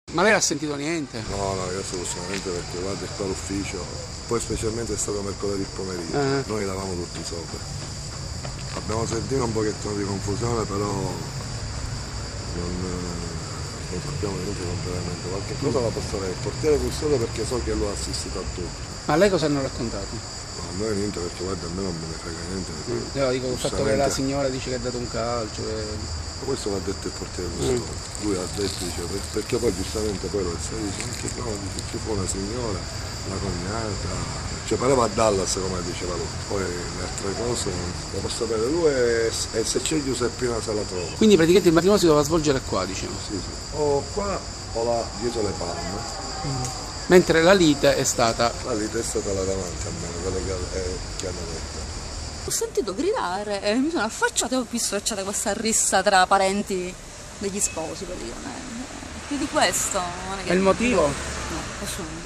Ma lei ha sentito niente? No, io assolutamente, perché guarda qua l'ufficio, poi specialmente è stato mercoledì pomeriggio, noi eravamo tutti sopra. Abbiamo sentito un pochettino di confusione, però non sappiamo niente completamente. Qualche cosa la posso avere, il portiere custode, perché so che lo ha assistito a tutto. Ma a lei cosa hanno raccontato? No, a me niente, perché guarda, a me non me ne frega niente. Io dico il fatto che la signora dice che ha dato un calcio. Questo l'ha detto il portiere custode. Lui ha detto, dice, perché poi giustamente poi lo sa, dice, anche no, dice, ci fu una signora, la cognata, cioè pareva a Dallas come diceva lui. Poi le altre cose non le posso sapere lui, e se c'è Giuseppina se la trova. Quindi praticamente il matrimonio si doveva svolgere qua, diciamo. Sì, sì. O qua o là dietro le palme. Mentre la lite è stata... La lite è stata là davanti a me, quelle che hanno detto. Ho sentito gridare e mi sono affacciata e ho visto che c'era questa rissa tra parenti degli sposi praticamente. Più di questo non è che... E il motivo? No, assolutamente.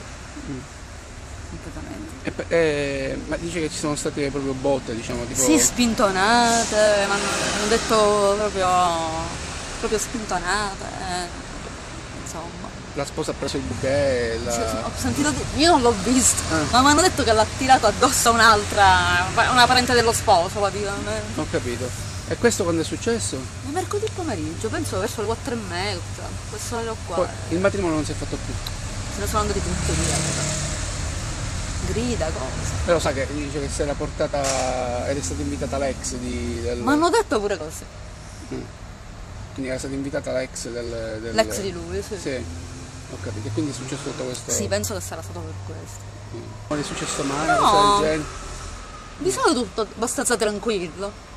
Completamente. Ma dice che ci sono state proprio botte, diciamo, tipo... Sì, spintonate, mi hanno detto proprio spintonate, insomma. La sposa ha preso il bouquet, Sì, ho sentito io non l'ho visto, ma mi hanno detto che l'ha tirato addosso a un'altra, una parente dello sposo praticamente. Ho capito. E questo quando è successo? Ma mercoledì pomeriggio, penso verso le 4:30, questo orario qua. Poi il matrimonio non si è fatto più. Se ne sono andati tutti via. Grida, cose. Però sa che dice che si era portata ed è stata invitata l'ex del... Ma hanno detto pure così. Quindi era stata invitata l'ex del... L'ex di lui, sì. Sì, ho capito. E quindi è successo tutto questo? Sì, penso che sarà stato per questo. Non è successo mai, No. cosa del genere? Di solito tutto abbastanza tranquillo.